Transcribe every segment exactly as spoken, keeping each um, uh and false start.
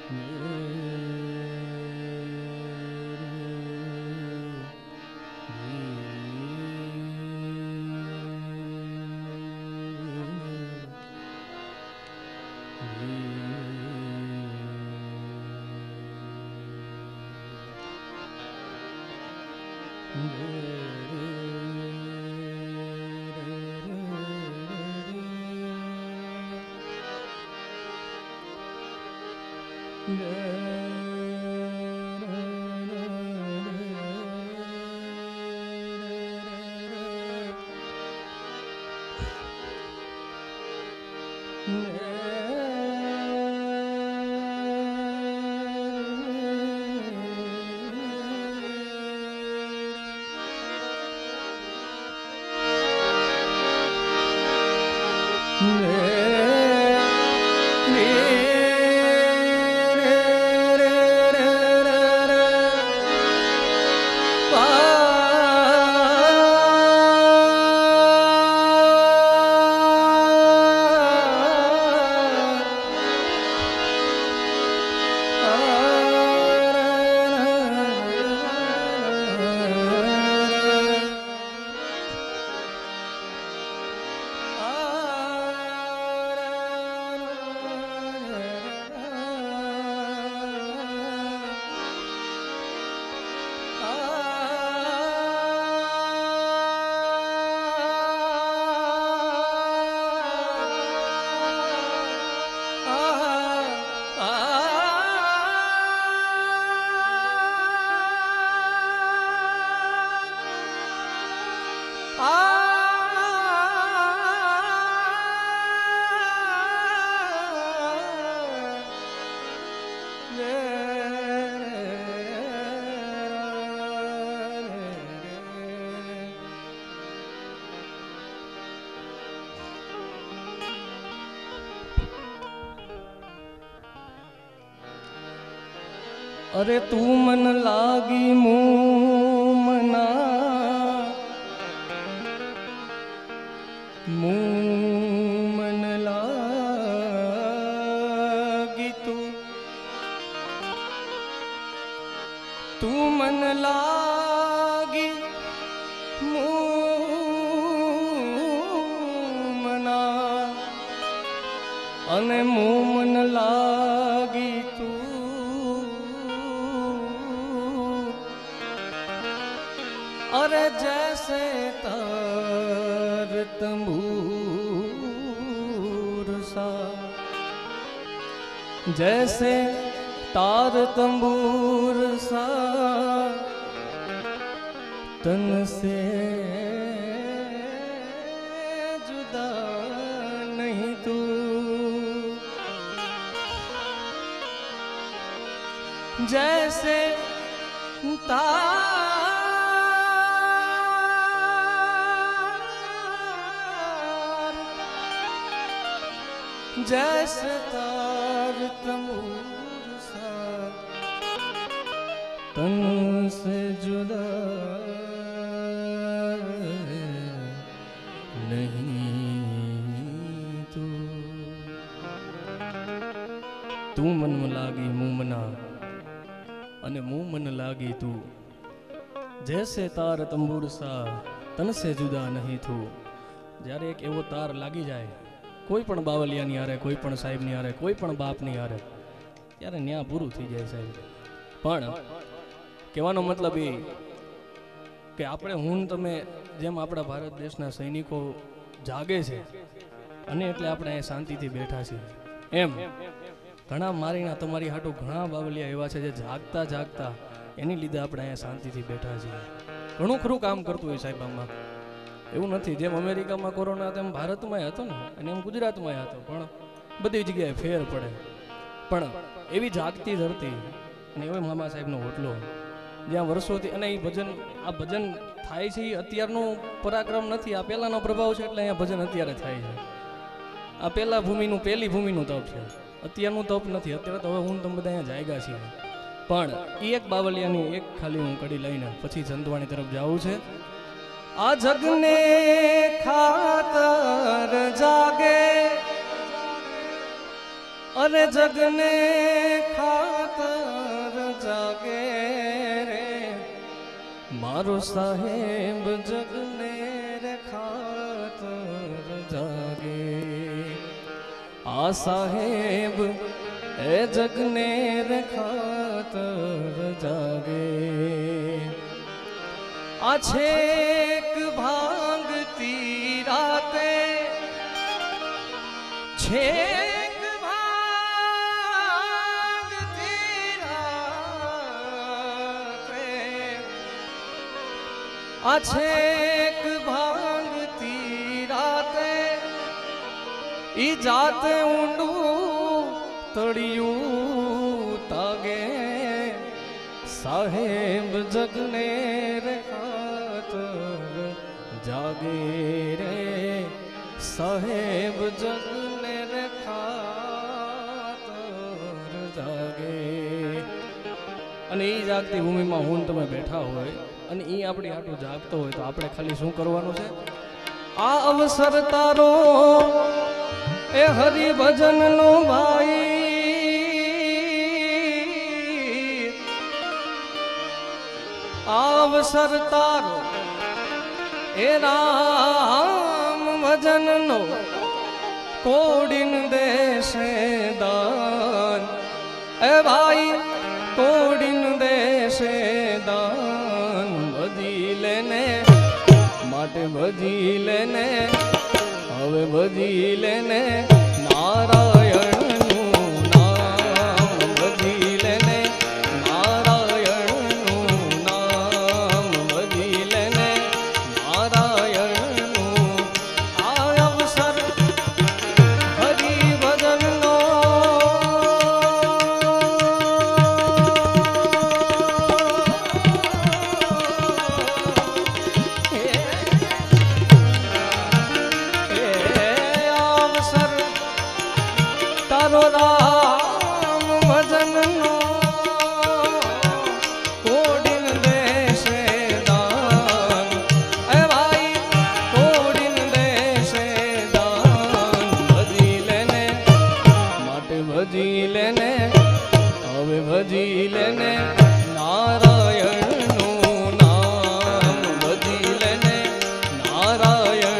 अरे तू मन लागी मुँह मना मुँह मन लागी तू तू मन लागी मुँह मना अने मुँह मन लागी तू अरे जैसे तार तंबूर सा जैसे तार तंबूर सा तन से जुदा नहीं तू जैसे तार जैसे तार तंबूर सा तन से जुदा नहीं तू तू मन में लागी मुँह मना अने मुँह मन लागी तू जैसे तार तंबूर सा तन से जुदा नहीं तू જ્યારે એક એવો તાર લાગી જાય કોઈ પણ બાવલિયાની હારે કોઈ પણ સાહેબની હારે કોઈ પણ બાપની હારે ત્યારે ન્યા પૂરું થઈ જાય સાહેબ પણ કહેવાનો મતલબ એ કે આપણે હું તમે જેમ આપણા ભારત દેશના સૈનિકો જાગે છે અને એટલે આપણે અહીંયા શાંતિથી બેઠા છીએ એમ ઘણા મારીના તમારી હાટુ ઘણા બાવલિયા એવા છે જે જાગતા જાગતા એની લીધે આપણે અહીંયા શાંતિથી બેઠા છીએ ઘણું ખરું કામ કરતું હોય સાહેબ આમાં એવું નથી જેમ અમેરિકામાં કોરોના તેમ ભારતમાં હતો ને અને એમ ગુજરાતમાં હતો પણ બધી જગ્યાએ ફેર પડે પણ એવી જાગતી ધરતી અને એવો મામા સાહેબનો હોટલો જ્યાં વર્ષોથી અને એ ભજન આ ભજન થાય છે એ અત્યારનો પરાક્રમ નથી આ પહેલાંનો પ્રભાવ છે એટલે અહીંયા ભજન અત્યારે થાય છે આ પહેલા ભૂમિનું પહેલી ભૂમિનું તપ છે અત્યારનું તપ નથી અત્યારે તો હવે હું તમે બધા અહીંયા જાયગા છીએ પણ એ એક બાવલિયાની એક ખાલી હું કડી લઈને પછી જંતવાણી તરફ જાવું છે आ जगने खातर जागे अरे जगने खातर जागे रे मारो साहेब जगने रे खातर जागे आ साहेब ए जगने रे खातर जागे आ छेक भांगती राते छेक भांगती राते आ छेक भांगती राते ई जाते ऊंडू तड़ियू तागे साहेब जगने रे खातर जागे रे साहेब जगने रे खातर जागे અને એ જાગતી ભૂમિમાં હું તમે બેઠા હોય અને એ આપણી આટલું જાગતો હોય તો આપણે ખાલી શું કરવાનું છે આ અવસર તારો એ હરિભજનનો ભાઈ अवसर तारो ए राम भजन नो कोडिन देशे दान ए भाई कोडिन देशे दान भजी लेने माटे भजी लेने हवे भजी लेने नारायण राम भजन नो कोडिन देशे दान ए भाई कोडिन देशे दान भजी लेने माटे भजी लेने हवे भजी लेने नारायण नु नाम भजी लेने नारायण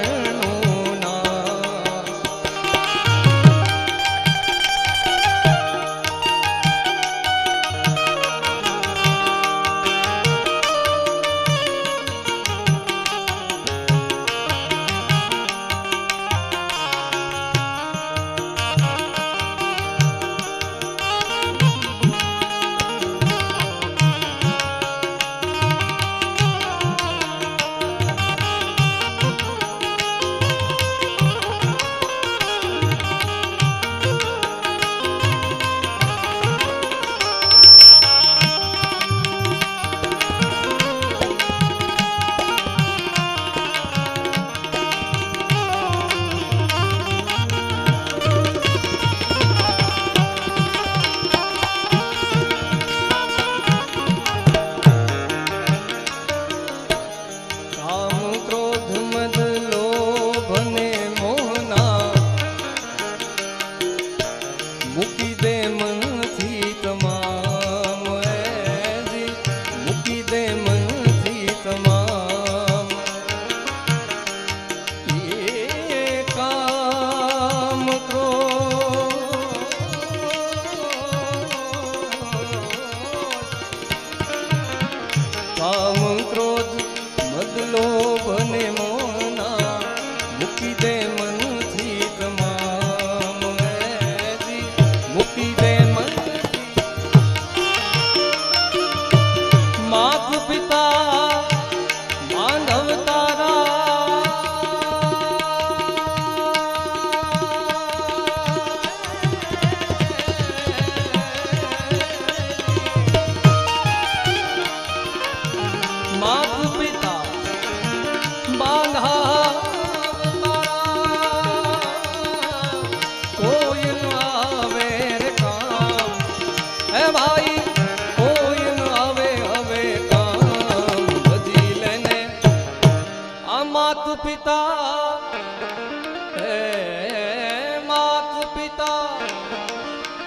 काम क्रोध मद लोभ ने मोहना मुक्ति दे मन थी तमाम जी मुक्ति दे मन मात पिता मानव तारा मात पिता बांधा कोई न आवे रे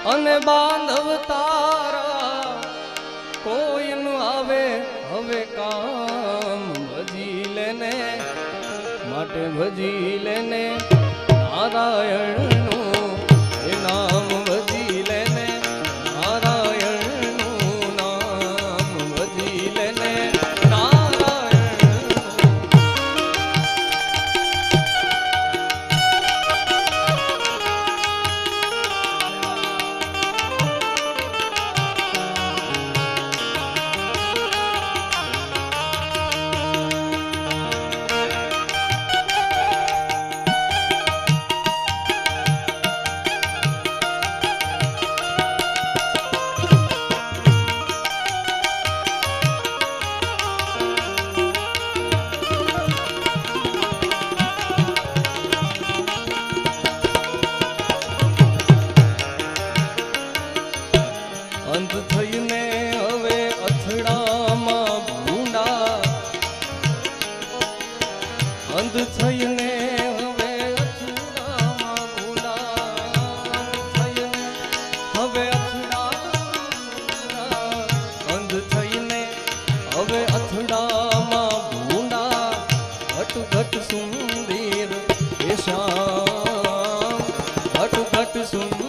અને બાંધવ તારા કોઈ ન આવે હવે કામ ભજી લેને માટે ભજી લેને નારાયણનું એ નામ ભજી લેને નારાયણનું નામ ભજી લેને અંત થઈને હવે અથડામાં ભૂંડા અંત થઈને હવે અથડામાં ભૂંડા થઈને હવે અથડા અંત થઈને હવે અથડામાં ભૂંડા ઘટ ઘટ સુંદર એ શ્યામ ઘટ ઘટ સુંદર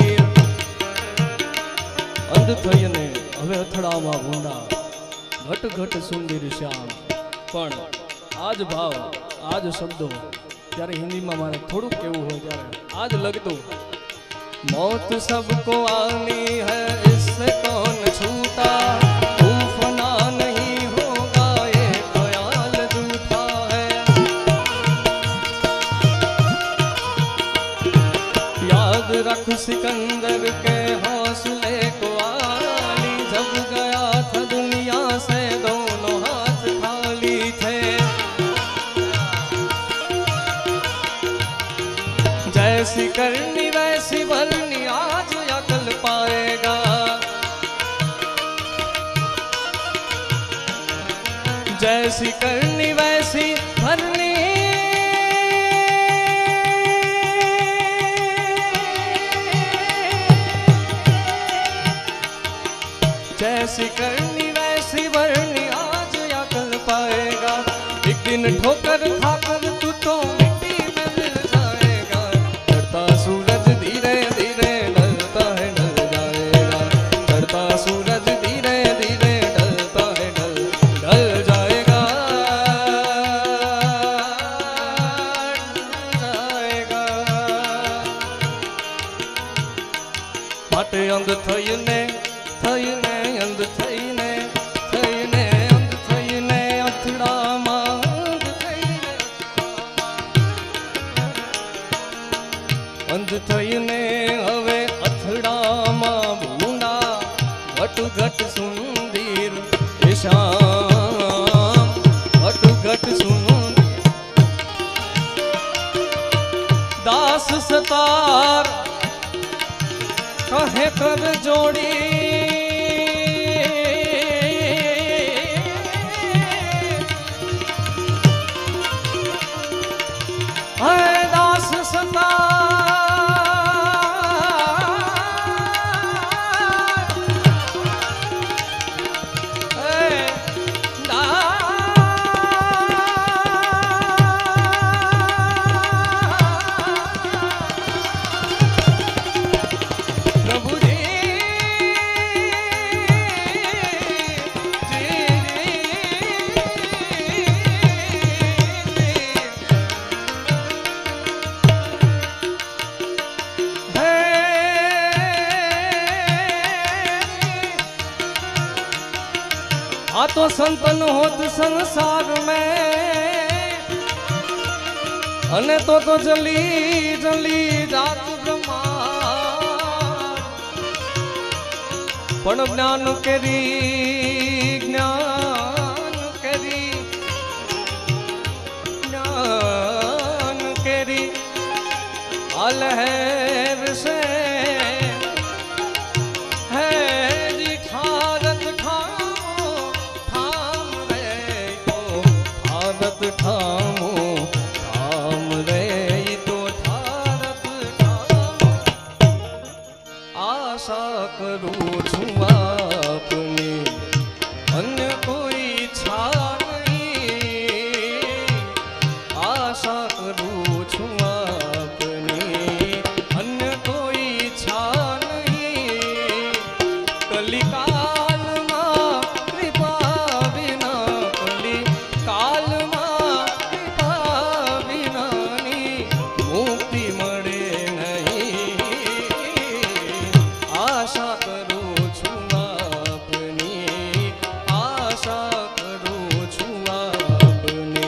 અંધ થઈને હવે અથડામાં ભૂંડા ઘટ ઘટ સુંદર શ્યામ પણ આજ ભાવ આજ શબ્દો ત્યારે હિન્દીમાં મારે થોડુંક કેવું હોય ત્યારે આજ લગતું मौत सबको आनी है इससे कौन छूटा तूफना नहीं होगा ये ख्याल झूठा है याद रख सिकंदर के हौसले को आली जब गया था दुनिया से दोनों हाथ खाली थे जैसी करनी वैसी भरनी आज अकल पाएगा जैसी करनी वैसी भरनी जैसी करनी वैसी भरनी आज अकल पाएगा एक दिन ठोकर खाकर तू तो मिट्टी में मिल जाएगा चढ़ता सूरज धीरे धीरे ढलता है ढल जाएगा चढ़ता सूरज धीरे धीरे ढलता है ढल ढल जाएगा जाएगा માટે અંધ થઈને થઈને અંધ થઈને થઈને અંધ થઈને અથડામાં અંધ થઈને અંધ થઈને હવે અથડામાં ભૂંડા ઘટ ઘટ સુંદર એ શ્યામ ઘટ ઘટ સુંદર દાસ સતાર કહે કર જોડી है दास सता प्रभु जी आ तो संतन होत संसार में अने तो तो जली जली जात ब्रह्मा पण ज्ञान केरी ज्ञान केरी ज्ञान केरी अलहर से है जी ठारत ठामो ठाम रे तो ठारत ठाम आ आशा करूं छूं आपनी अन्य कोई इच्छा नहीं आशा करूं छूं आपनी अन्य कोई इच्छा नहीं कलिकाल मां कृपा बिना कलिकाल मां कृपा बिना नी मुक्ति मळे आशा करूं छूं आपनी आशा करूं छूं आपनी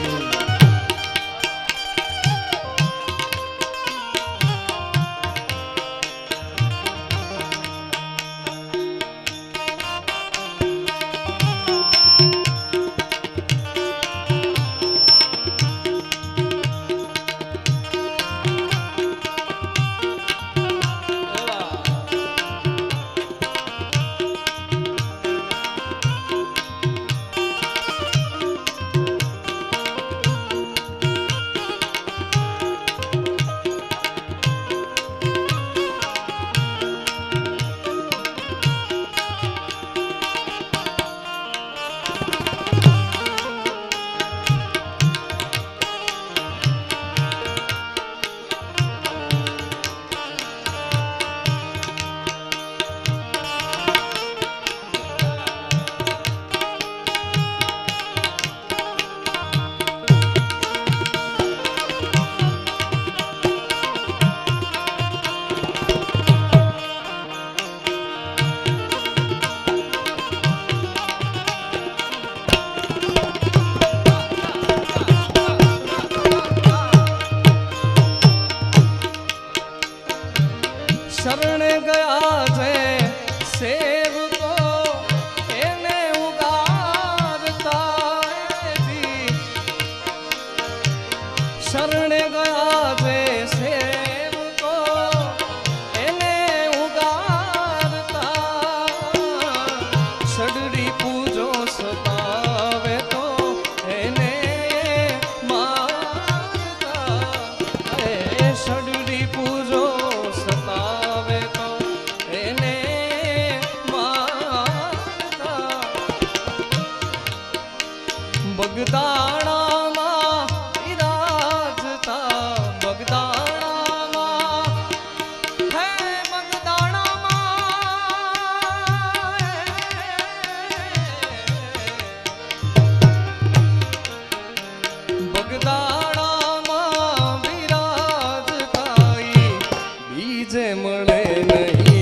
शरण गया जे सेवको एने उगारता जी शरण गया जे सेवको एने उगारता षडरी पूजो सतावे तो एने मारता ए षडरी पूजो बगदाणा मां विराजता बगदाणा मां है बगदाणा मां बगदाणा मां विराजता बीजे मळे नहीं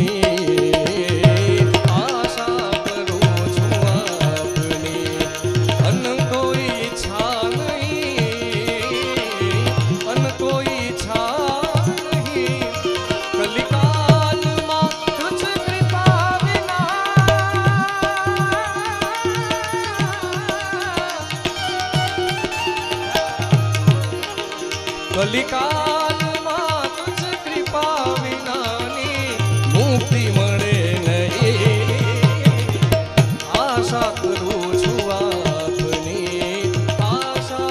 कलिकाल मां तुझ कृपा विनानी मुक्ति मळे नहीं आशा करूं छूं आपनी आशा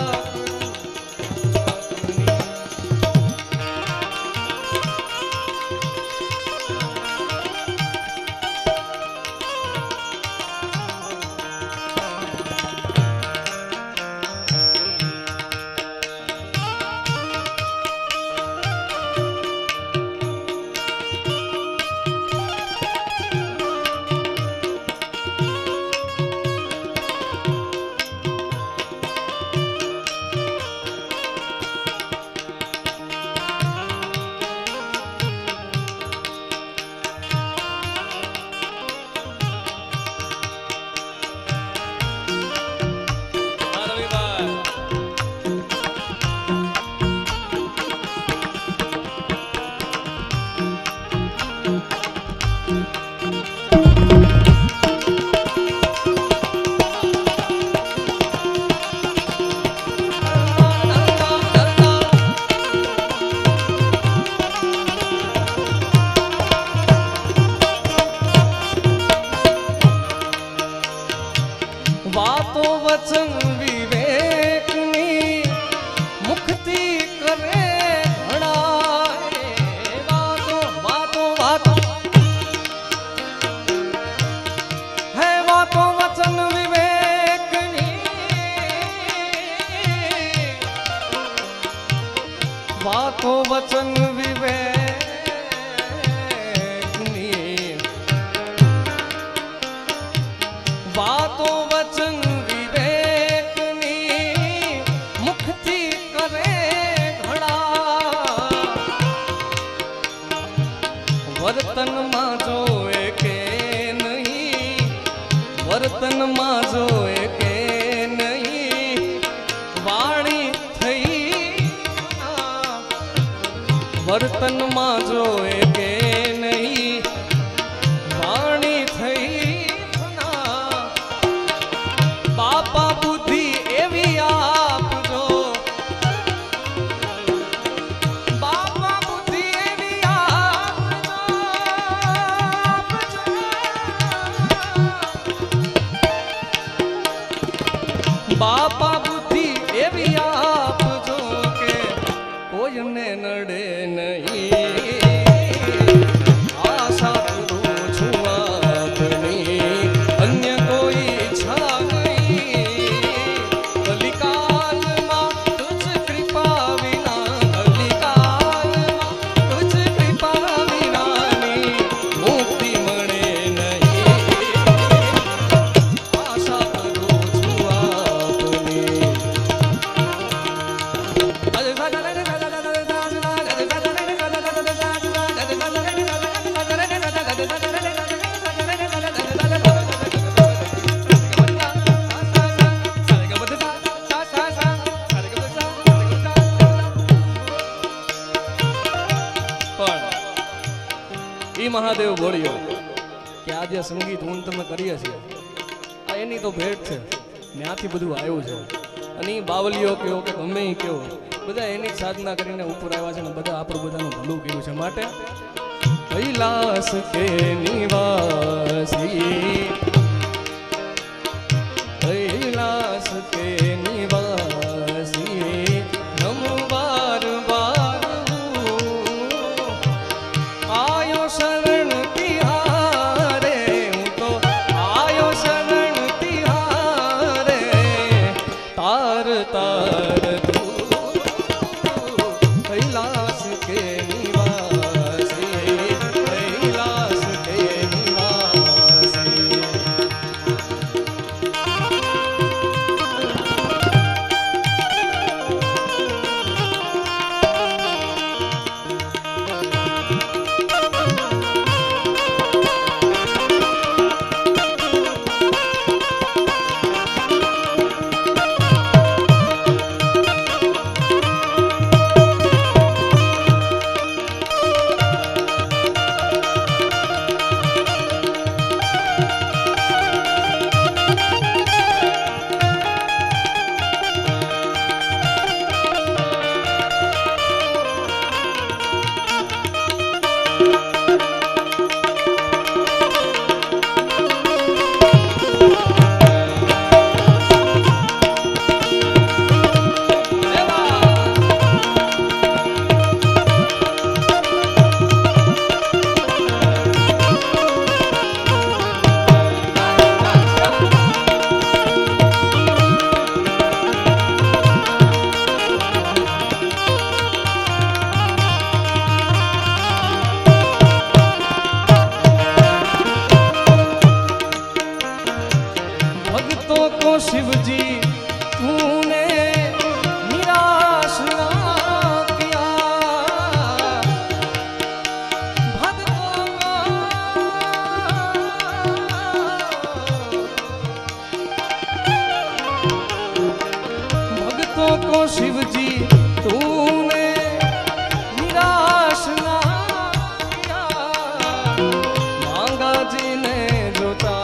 જોવે કે નહીં, વર્તનમાં જોવે કે નહીં, વાણી થઈ વર્તનમાં જોવે કે નહીં, વાણી થઈ બાપા બુદ્ધિ એવી આપજો, બાપા બુદ્ધિ એવી આપજો, બાપા બુદ્ધિ એવી આપજો કે કોઈને નડે નહીં, આશા કરું છું આપની, અન્ય કોઈ ઈચ્છા નહીં, કલિકાલમાં તુજ કૃપા વિના, કલિકાલમાં તુજ કૃપા વિનાની મુક્તિ મળે નહીં, આશા કરું છું આપની. ઈ મહાદેવ બોલ્યો કે આ જે સંગીત હું તમે કરીએ છીએ આ એની તો ભેટ છે, ત્યાંથી બધું આવ્યું છે, અને એ બાવલીઓ કયો કે ગમે એ કયો બધા એની સાધના કરીને ઉપર આવ્યા છે ને બધા આપણું બધાનું ભલું કર્યું છે. માટે કૈલાસ કે નિવાસી, કૈલાસ કે નિવાસી નમો બાર બાર આયો શરણ તિહારે, હું તો આયો શરણ તિહારે, તાર તાર તું કૈલાસ કે નિવાસી, કૈલાસ કે નિવાસી. शिवजी तूने निराश ना किया, भक्तों को भक्तों को शिवजी तूने निराश ना किया, मांगा जी ने जोता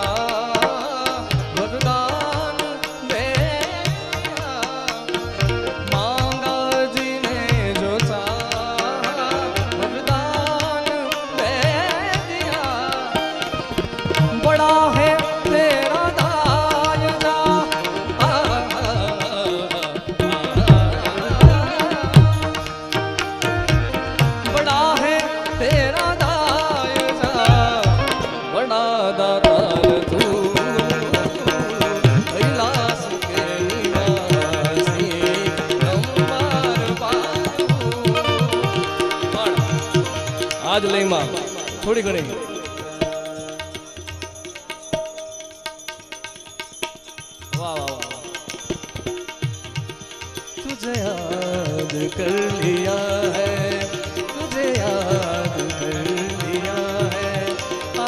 आज लई मां थोड़ी घणी वाह वाह वाह। तुझे याद कर लिया है, तुझे याद कर लिया है,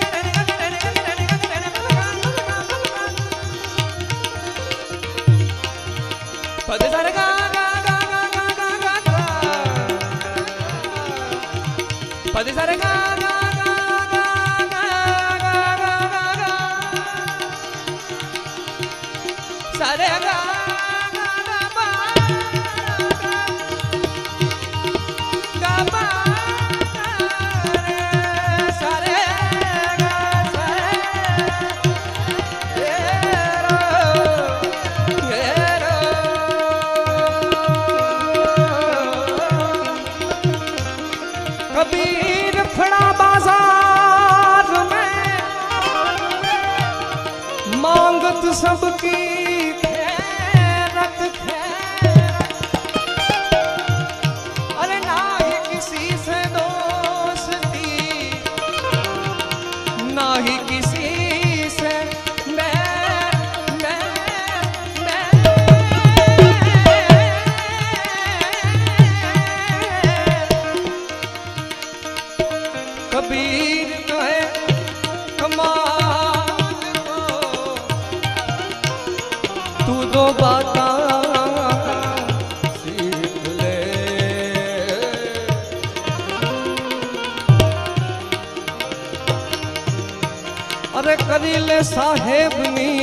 पद सर गा गा गा गा गा गा गा गा पद सर गा गा गा गा गा गा गा गा गा सरे गा गा गा पा गा पा रे सरे गा सरे रे रो रे रो कबीर खड़ा बाजार में मांगत सबकी खैरत खैरत अरे ना ही किसी से दोस्ती ना ही किसी से मैं मैं मैं कबीर कहे कमाल को तू दो बाता सीख ले अरे करीले साहेब नी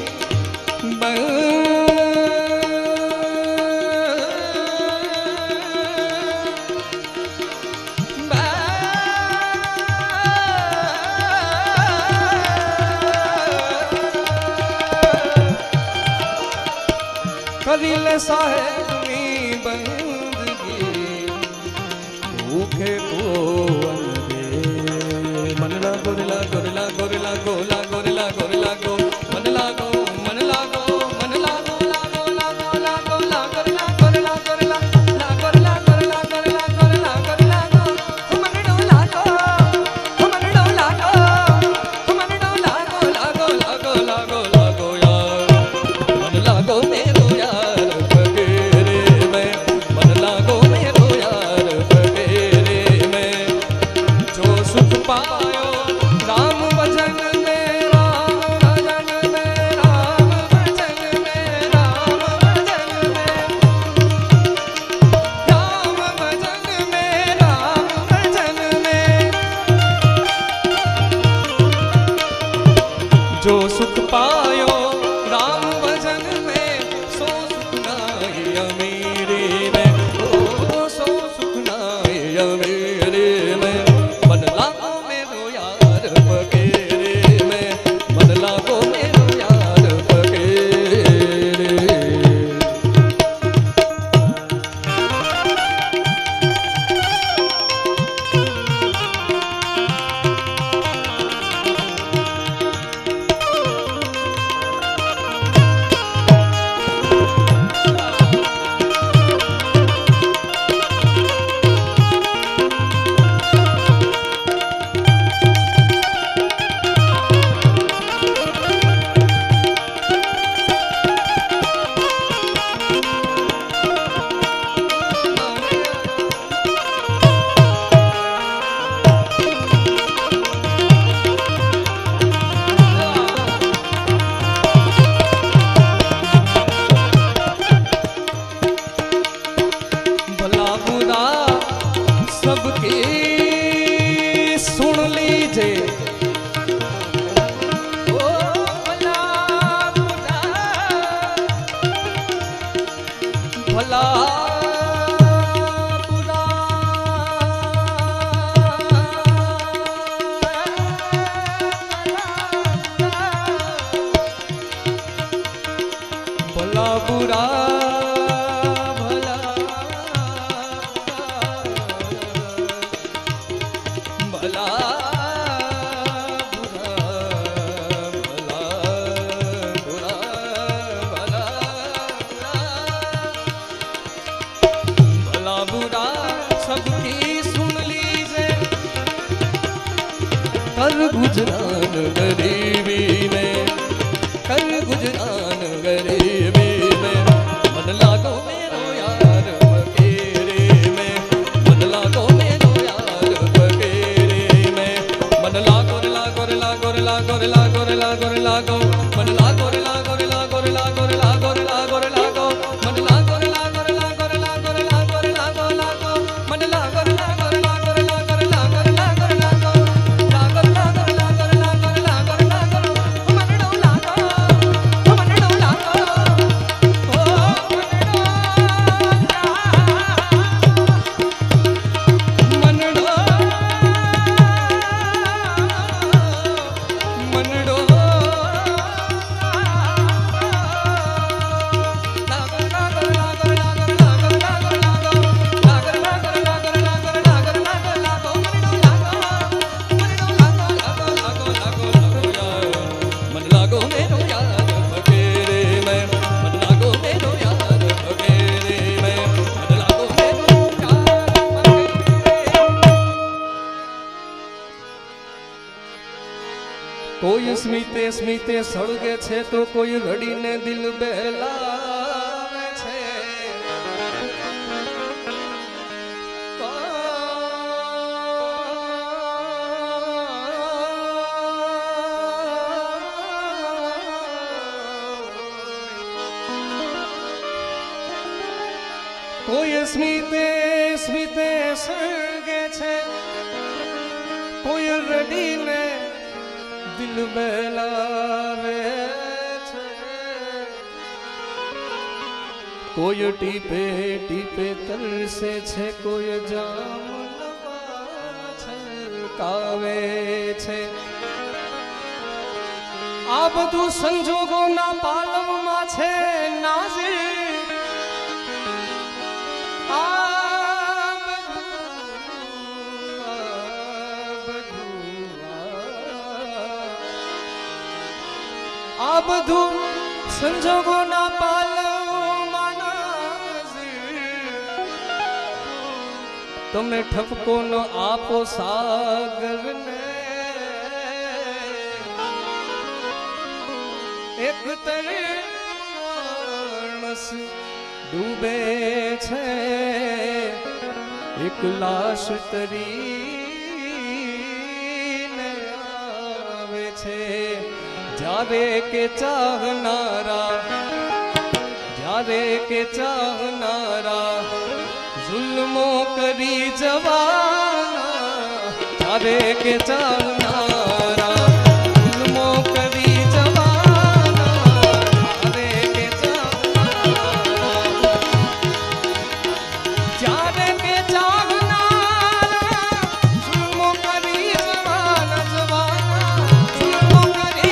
करीले साहेब नी बंदगी भूखे को दे मन ला गोरिला गोरिला गोरिला गोला गोरिला गोरिला गो मन ला गो मन ला गो मन ला गो ला गो ला गो ला गो ला गोरिला गोरिला गोरिला ला गोरिला गोरिला गोरिला गोरिला गोरिला गो मन डो ला गो मन डो ला गो मन डो ला गो ला गो ला गो ला गो ला गो यार मन ला गो मेरो यार फकीर सबकी सुन लीजिए। ओ भला बुरा भला बुरा भला बुरा कर गुजरान गरीबी में, कर गुजरान गरीबी में, मन लागो मेरो यार फकीरी में, मन लागो मेरो यार फकीरी में, मन लागो रे लागो रे लागो रे लागो रे लागो रे लागो रे लागो, मन लागो रे लागो रे लागो रे लागो रे लागो रे लागो रे लागो, मन लागो रे लागो रे लागो रे लागो रे लागो रे लागो लागो, मन लागो रे लागो रे लागो रे लागो रे लागो रे लागो रे लागो। कोई स्मिते स्मिते सળગે છે તો કોઈ રડીને દિલ બહેલાવે છે, કોઈ સ્મિતે સ્મિતે સળગે છે કોઈ રડીને दिल बहलावे छे, कोई टीपे टीपे तरसे छे कोई जाम छलकावे छे। आ बधु संजोगो ना पालव मां छे नाजी, आ आ बधु संजोगो ना पालव मानसी, तमे ठपको न आपो सागर ने, एक तरे मानस डूबे छे, एक लाश तरी ने आवे छे। जारे के चाहनारा जारे के चाहनारा जुल्मो करी जवाना, जारे के चाहनारा जुल्मो करी जवाना, जारे के चाहनारा जारे के चाहनारा जुल्मो करी जवाना, जवाना जुल्मो करी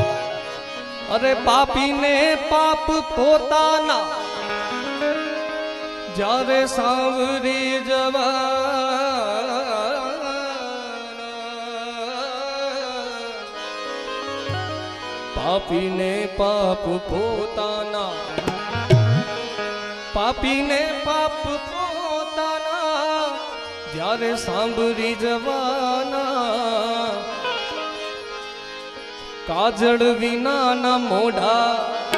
पापी ने पाप पोताना જ્યારે સાંભળી જવા પાપીને પાપ પોતાના પાપીને પાપ પોતાના જ્યારે સાંભળી જવાના કાજળ વિનાના મોઢા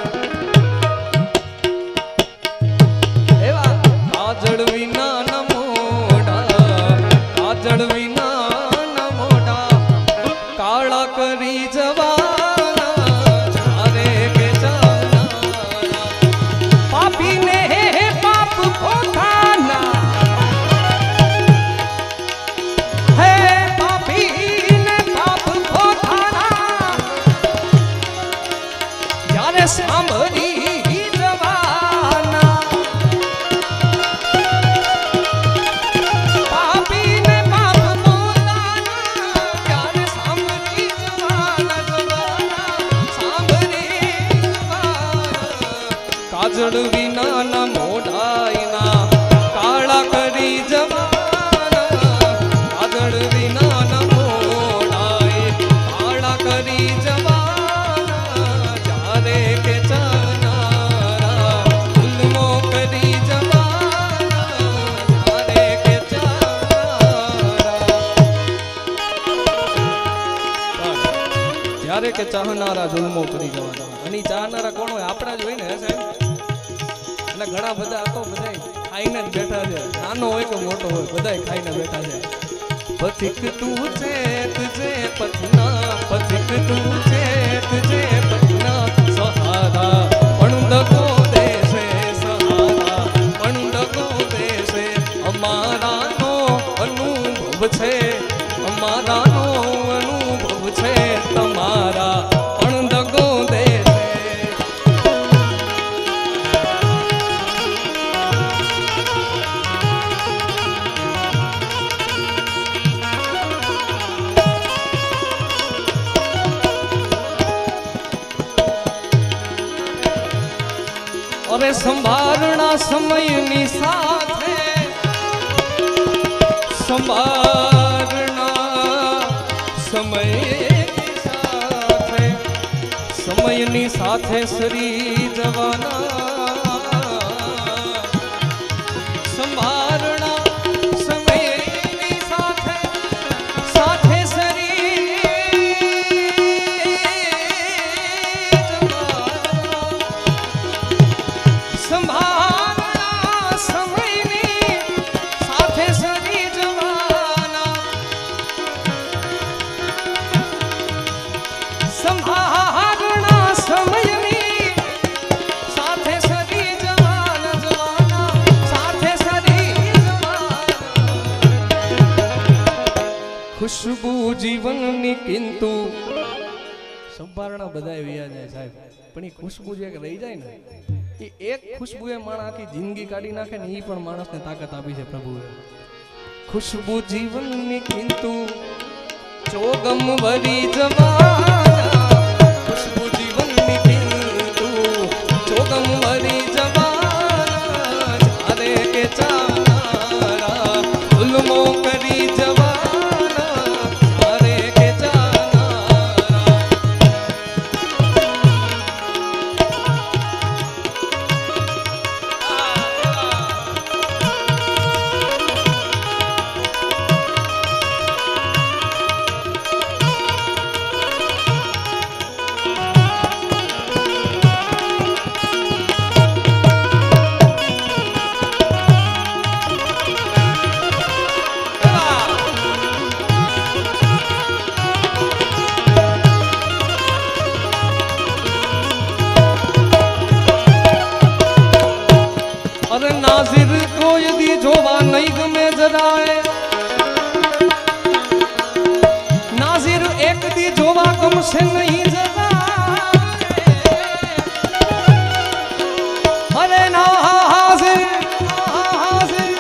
એવા કાજળ વિનાના મોઢા કાજળ વિનાના મોઢા કાળા કરી જવાના જ્યારે કે જાનારા પાપીને પાપ પોતાના હે પાપીને પાપ પોતાના જ્યારે સાંભળી જવાના પાપીને પાપ પોતાના જ્યારે સાંભળી જવાના જવાના સાંભળી જવાના કાજળ વિનાના મોઢાઈના કાળા કરી જવાના કાજળ વિનાના મોઢાઈ કાળા કરી જવાના જ્યારે કે જાનારા ગુલમો કરી જવાના જ્યારે કે જાનારા જ્યારે કે ચાહનારા જુલ્મો કરી જવાના અને ઈ ચાહનારા કોણ હોય આપણા જ હોય ને સાહેબ અને ઘણા બધા તો બધા ખાઈને જ બેઠા છે નાનો હોય કે મોટો હોય બધા ખાઈને બેઠા છે પથિક તું છે તુજે પથના પથિક તું છે તુજે પથના સહારા પણ દગો દેશે સહારા પણ દગો દેશે અમારાનો અનુભવ છે અમારાનો અનુભવ છે તમારા પણ દગો દેશે અરે સંભારણા સમયની સાથે સંભારણા સમયની સાથે સમયની સાથે સરી જવાના સંભારણા સમયની સાથે સાથે સરી સંભારણા સમયની સાથે સરી જવાના સંભારણા સમયની સાથે સરી જવાના જવાના સાથે સરી જવાના ખુશ્બુ જીવનની કિંતુ સંભારણા બધાય વ્યા જાય સાહેબ પણ એ ખુશ્બુ જે રહી જાય ને એ એક ખુશ્બુ એ માણસ આખી જિંદગી કાઢી નાખે ને એ પણ માણસને તાકાત આપી છે પ્રભુએ ખુશ્બુ જીવનની કિંતુ ચોગમ વરી જવાના ખુશ્બુ જીવનની કિંતુ ચોગમ વરી જવાના જ્યારે કે ચાનારા ગુલમો કરી જવાના જ્યારે કે ચાનારા અરે નાઝિર કોઈ દી જોવા નહીં ગમે જરાય નાઝિર એક દી જોવા ગમશે નહીં જરાય અરે નાઝિર નાઝિર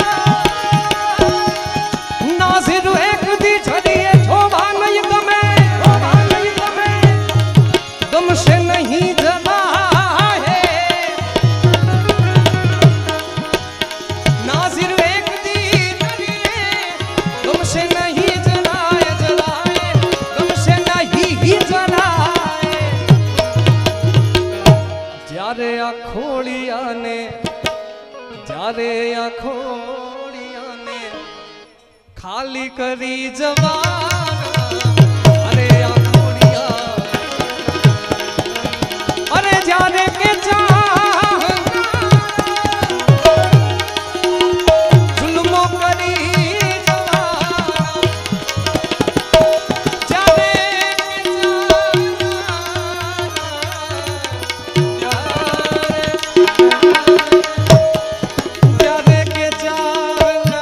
નાઝિર એક દી છડીએ જોવા નહીં ગમે खाली करी जवाना अरे आखोड़िया अरे जाने के चाह जुल्मों करी जवाना जाने के जाना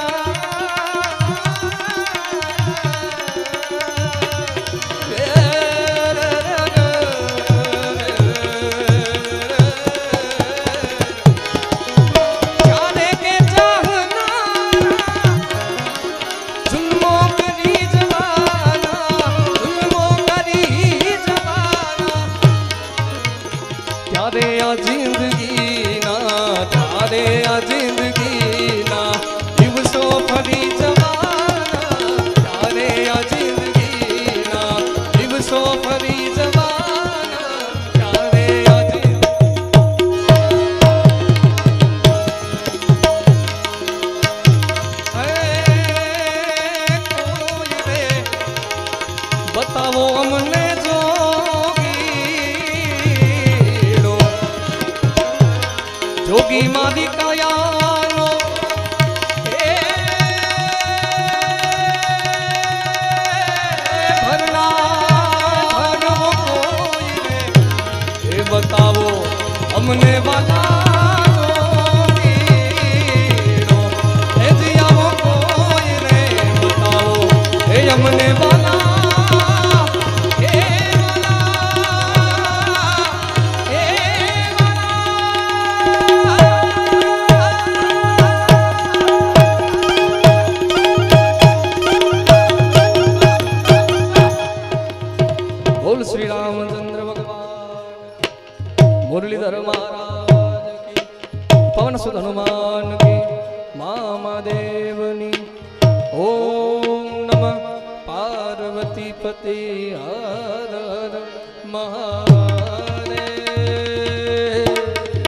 जाने के चाहना जुल्मों करी जवाना जुल्मों करी जवाना प्यारे आ जिंदगी ना प्यारे आ जिंदगी ना दिवसो फरी जवाना प्यारे आ जिंदगी ना दिवसो फरी जवाना प्यारे आ बताओ हमने जोगीड़ो जोगी मारी कायानो ए भरना भरवो कोई रे ए बताओ हमने वाला जोगीड़ो ए जिया वो कोई रे बताओ ए हमने वाला बोल श्री रामचंद्र भगवान मुरलीधर महाराज की पवन सुत हनुमान की मामा देवनी ओम नमः पार्वती पति हर हर महा